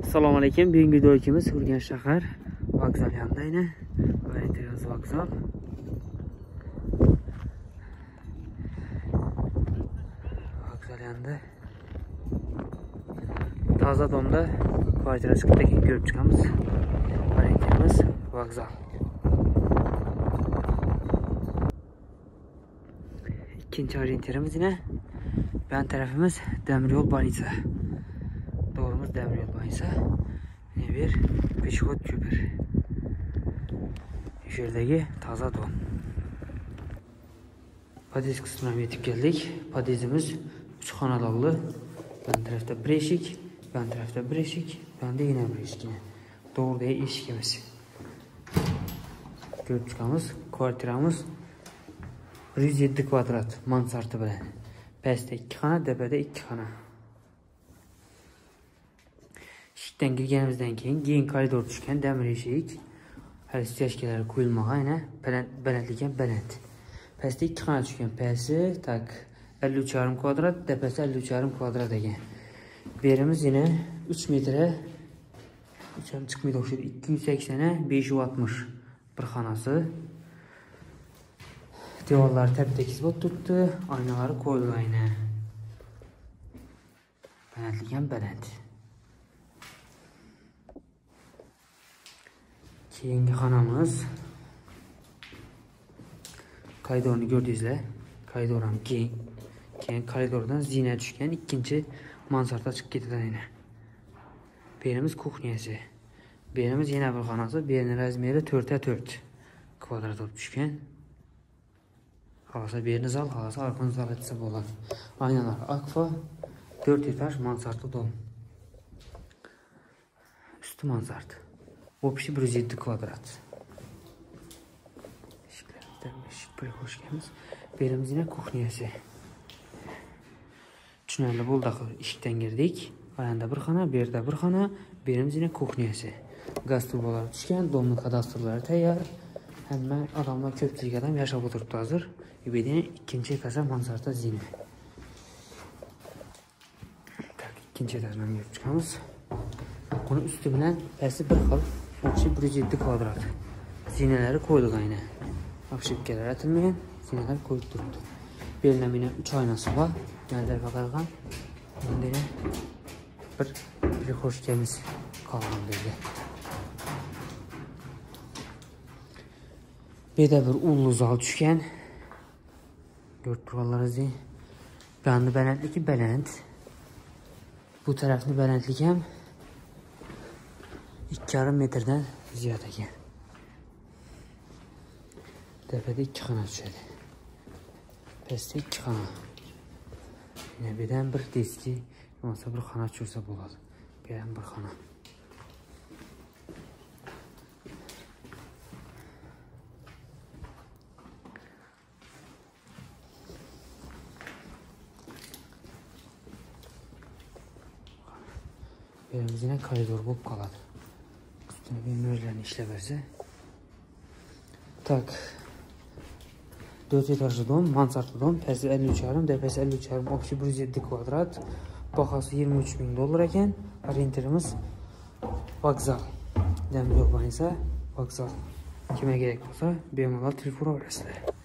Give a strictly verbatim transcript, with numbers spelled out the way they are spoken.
Assalomu alaykum. Bugungi videomiz Urganch shahar vokzal yanida yine. Valentinos vokzal. Vokzal yanida. Toza domda kvartira chiqib ko'rib chiqamiz. Valentinos vokzal. İkinci orientirimiz yine ben tarafımız Demiryol Banisa. Doğrumuz Demiryol Banisa. Yine bir peshxod ko'pir. Yerdagi toza dom. Podez kısmına yetib keldik. Podezimiz üç xonadonli. Ben tarafta bir eshik, ben tarafta bir eshik, ben de yine bir eshik. Doğruda eshikimiz. Ko'rib chiqamiz. Kvartiramiz bir yuz yetti kvadrat mansardi bilan. Pastda ikki xona, tepada ikki xona. Eshikdan kirganimizdan keyin keyin koridor tushgan demir eshik. Hali stechkalari qo'yilmagan, yana balandlik ham baland. Pastda ikki xona tushgan. Pasti tak ellik uch yarim kvadrat, tepasi ellik uch yarim kvadrat ekan. Berimiz yine uch metre uch ham chiqmaydi o'xshaydi. ikki yuz sakson besh yuz oltmish bir xonasi. Devorlar tep-tekis bo'lib turibdi, oynalari qo'yilgan ayna. Balandlik ham baland. Keyingi xonamiz koridorni ko'rdingizlar. Koridor ham keng. Keyin koridordan zina tushgan ikkinchi mansardga chiqib ketadi ayna. Berimiz kuxnyasi. Berimiz yana bir xonasi. Berning razmeri to'rt ta to'rt kvadrat bo'lib tushgan. Xalasa birini zal, xalasa arqani zal etsa bo'ladi. Aynalar akfa, to'rt etaj mansardli dom. Üstü mansard. Общий bir yuz yetti kvadrat. Eshiklardan eshik bir qo'shganmiz. Berimiz yine kuxnyasi. Tushunarli bo'ldi. Eshikdan girdik. Ayanda bir xona, bu yerda bir xona, berimiz yine kuxnyasi. Gaz turbolari tushgan, domning kadastrlari tayyor. Hamma odamlar ko'pchilik odam yashab o'tiribdi hozir. Yubedin ikkinchi etajda mansardda zina. Tak, ikkinchi etajdan yurib chiqamiz. Buni usti bilan pasti bir xil, o'xshi bir yuz yetti kvadrat. Zinalari qo'yilgan ayna. Obshipkalar atilmagan, zinalar qo'yib turibdi. Bellamina uch oynasi bor. Nallarga qarag'an. Bunday bir bir xo'shkamiz qolgan dedi. Beda bir ullu zal tushgan. Dört turvalarınızı. Bandı balandligi baland. Bu tarafni balandligi ham ikki yarim metrdan ziyod ekan. Tepada ikki xona tushadi. Pastda ikki xona. Yana bedan bir deski, bo'lmasa bir xona tushsa bo'ladi. Bu ham bir xona. Berimiz yine koridor bo'lib qoladi. Üstüne bir mözlerini işlep verse. Tak. dört etajlı dom, mansardlı dom, pesi elli uch yarim, tepesi elli uch yarim, общий bir yuz yetti kvadrat. Bahası yirmi uch ming dollar ekan. Orientirimiz vokzal. Demiryol Banisa vokzal. Kime gerek bo'lsa bemalol telefon olasizlar.